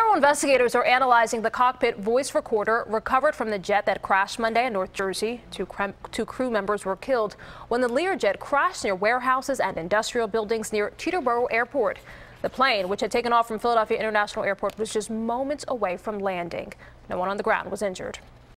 Federal investigators are analyzing the cockpit voice recorder recovered from the jet that crashed Monday in North Jersey. Two crew members were killed when the Learjet crashed near warehouses and industrial buildings near Teterboro Airport. The plane, which had taken off from Philadelphia International Airport, was just moments away from landing. No one on the ground was injured.